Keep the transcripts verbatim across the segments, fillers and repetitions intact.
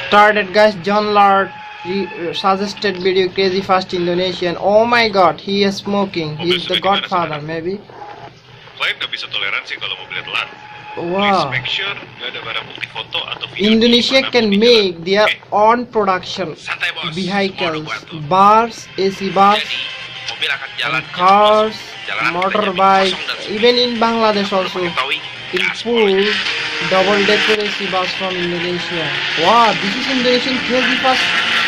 Started, guys. John Lord suggested video Crazy Fast Indonesian. Oh my god, he is smoking. He's the godfather, maybe. Klien nggak bisa toleransi kalau mobilnya telat. Wow. Make sure nggak ada barang bukti foto atau video. Indonesia can make their own production vehicles, bars, A C bars, cars, motorbikes. Even in Bangladesh also import double decker A C bus from Indonesia. Wow, this is Indonesian Crazy Fast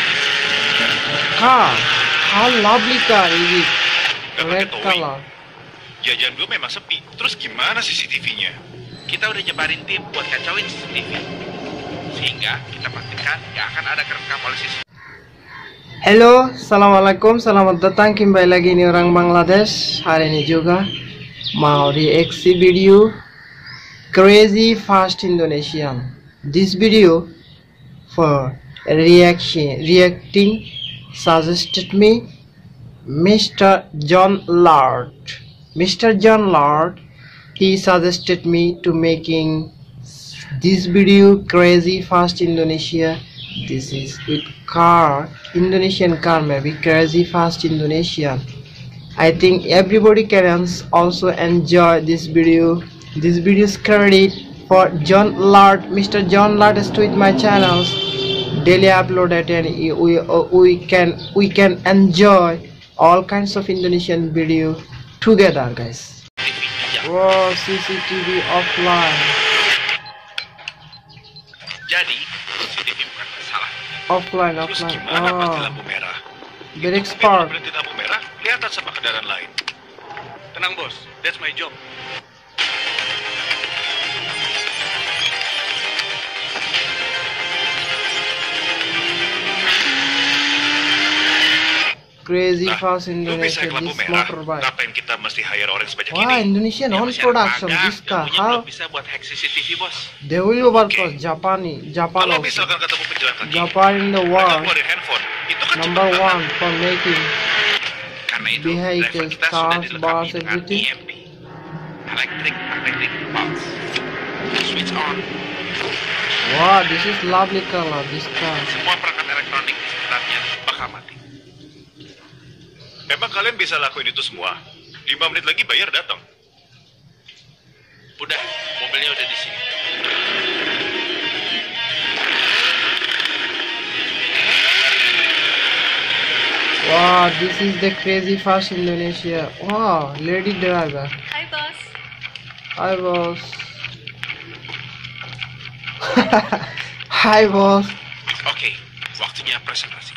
car. How lovely car is it? Red color. Jajan gue memang sepi. Terus gimana C C T V-nya? Kita udah nyebarin tim buat kacauin C C T V, sehingga kita pastikan gak akan ada kerekam oleh C C T V. Halo, assalamualaikum, selamat datang kembali lagi nih orang Bangladesh. Hari ini juga mau reaksi video Crazy Fast Indonesian. This video for reaction reacting suggested me Mister John Lord. Mister John Lord, he suggested me to making this video Crazy Fast Indonesia. This is with car, Indonesian car, maybe Crazy Fast Indonesia. I think everybody can also enjoy this video. This video is credit for John Lord. Mister John Lord is with my channels daily uploaded, and we we can we can enjoy all kinds of Indonesian video together, guys. Wow, C C T V offline. Jadi, C C T V bukan masalah. Offline, Terus offline. gimana Oh, mati lampu merah? very Itu expert. mobil berhenti lampu merah, kelihatan sama kendaraan lain. Tenang bos, that's my job. Crazy Nah, Fast lu bisa Indonesia, lampu this merah, motorbike. ngapain kita mesti hire orang sebanyak Wah, ini? Indonesian Ya, own masih production ada this yang car. punya How belum bisa buat hack C C T V bos. they will work Oke. for Japan, Japan Kalau also. misalkan ketemu penjahat lagi, Japan in the mereka world, keluarin handphone. Itu kan number cepet one banget. for making Karena itu, driver vehicles, kita sudah cars, dilengkapi bars, dengan everything. E M P, Electric Magnetic Pulse. Switch on. Wow, this is lovely color, this car. Semua perangkat elektronik di sekitarnya bakal mati. Emang kalian bisa lakuin itu semua? lima menit lagi bayar datang. Udah, mobilnya udah di sini. Wow, this is the Crazy Fast Indonesia. Wow, lady driver. Hi boss. Hi boss. Hi boss. Oke, waktunya presentasi.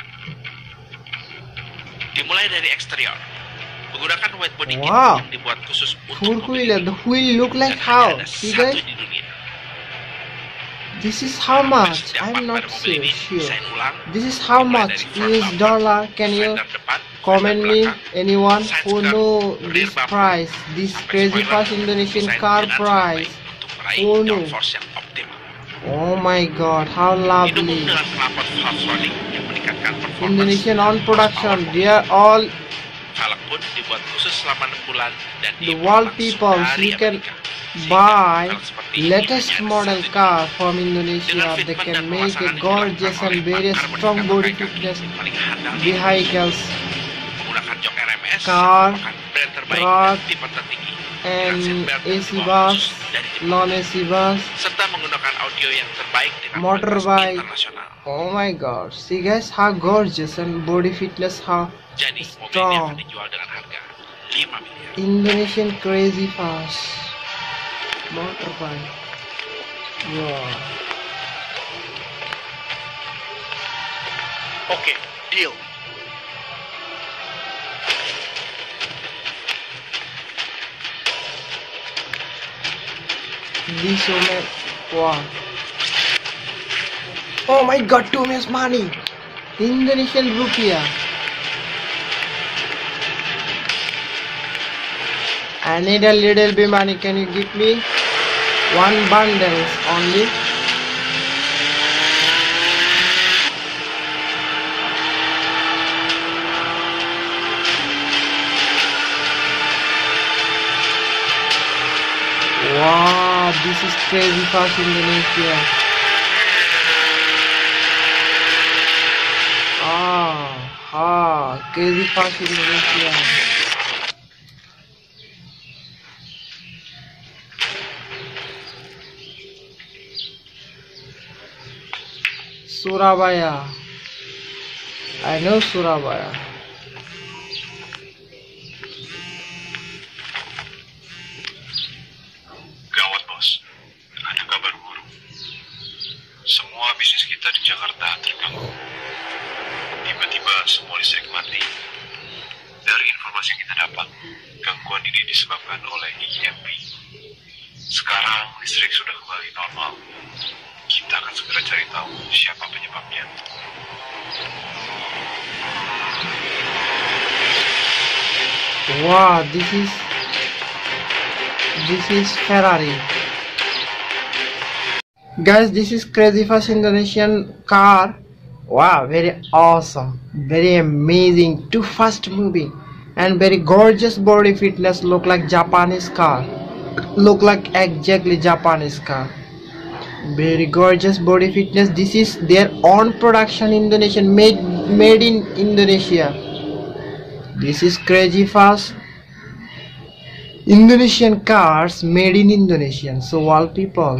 Dimulai dari eksterior. Menggunakan white body kit Wow. yang dibuat khusus untuk Four mobil wheeler. ini. The wheel look like Dan how? hanya ada See satu guys? di dunia. This is how Dan much? setiap I'm part not pada mobil sure. ini Sure. desain ulang. This is how Dimulai much? dari front U S bumper, dollar? Can you fender depan, comment fender me? belakang, Anyone side who skirt, know rear this bumper, price? This sampai Crazy spoiler, Fast Indonesian desain car dengan sangat price? baik untuk meraih Oh, no. downforce yang optimal. Oh my god, how Didukung lovely. dengan knalpot half rolling yang meningkatkan performance. Indonesian own production. horsepower. They are all Velg pun dibuat khusus selama enam bulan dan the diimpor world langsung people. dari You can Amerika. Sehingga buy velg seperti ini latest hanya ada model satu. car from Dengan Indonesia. They fitment can dan make a pemasangan yang gorgeous dilakukan and oleh very pakar strong modifikasi body kaki fitness paling handal di vehicles menggunakan jok R M S Car, yang merupakan brand terbaik truck, dan tipe tertinggi dengan and seatbelt A yang C dibawa bus, khusus dari Jepang, non-A C bus, serta menggunakan audio yang terbaik dengan motorbike. kualitas internasional. Oh my god, see guys how gorgeous and body fitness, how Jadi mobil ini strong. akan dijual dengan harga lima miliar. Indonesian Crazy Fast motorbike. Wow. Oke, deal. This woman, wow. Oh my god, too much money. Indonesian rupiah. I need a little bit money. Can you give me one bundle only? Wow, this is Crazy Fast Indonesia. Ah, crazy fast Indonesia. Surabaya. I know Surabaya. Gawat bos, ada kabar buruk. Semua bisnis kita di Jakarta terganggu. Tiba-tiba semua listrik mati. Dari informasi yang kita dapat, gangguan ini disebabkan oleh E M P. Sekarang listrik sudah kembali normal. Kita akan segera cari tahu siapa penyebabnya. Wow, this is this is Ferrari. Guys, this is crazy fast Indonesian car. Wow, very awesome, very amazing, too fast moving, and very gorgeous body fitness. Look like Japanese car. Look like exactly Japanese car. Very gorgeous body fitness. This is their own production, Indonesian, made made in Indonesia. This is crazy fast Indonesian cars made in Indonesia. So all people,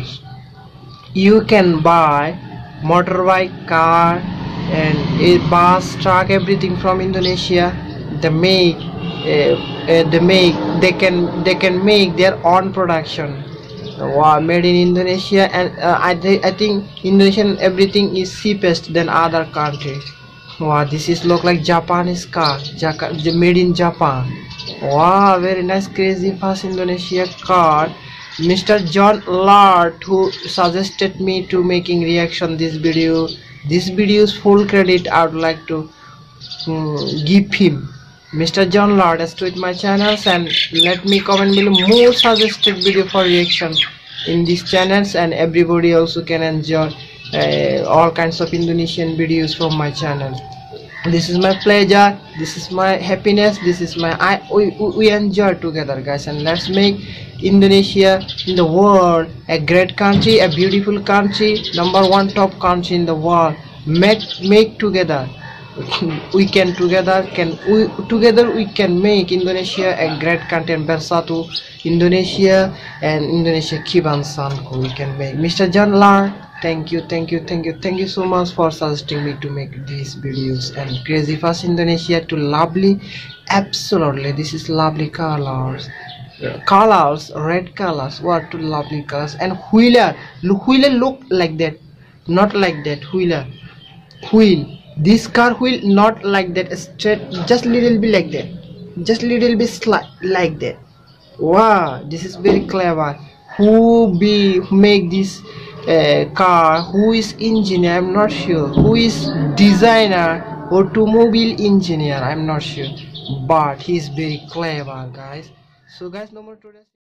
you can buy motorbike, car, and a bus, truck, everything from Indonesia. They make, uh, uh, they make, they can, they can make their own production. Wow, made in Indonesia, and uh, I, th I think Indonesian everything is cheapest than other countries. Wow, this is look like Japanese car, Jaka made in Japan. Wow, very nice, crazy fast Indonesia car. Mister John Lard, who suggested me to making reaction this video. This video's full credit I would like to um, give him. Mister John Lard has tweeted my channels, and let me comment below more suggested video for reaction in these channels, and everybody also can enjoy uh, all kinds of Indonesian videos from my channel. This is my pleasure, this is my happiness, this is my I we, we enjoy together, guys, and let's make Indonesia in the world a great country, a beautiful country, number one top country in the world. Make make together. We can together can we together we can make Indonesia a great country, and Bersatu Indonesia and Indonesia Kibansanku we can make. Mister John Lard, thank you, thank you, thank you, thank you so much for suggesting me to make these videos. And crazy fast Indonesia to lovely, absolutely this is lovely colors. Colors, red colors, what to lovely colors. And wheeler, look, wheeler look like that, not like that. Wheeler, wheel, this car wheel not like that, straight, just little bit like that, just little bit slight like that. Wow, this is very clever. Who be who make this uh, car? Who is engineer? I'm not sure. Who is designer? Automobile engineer? I'm not sure, but he's very clever, guys. So guys, no more today.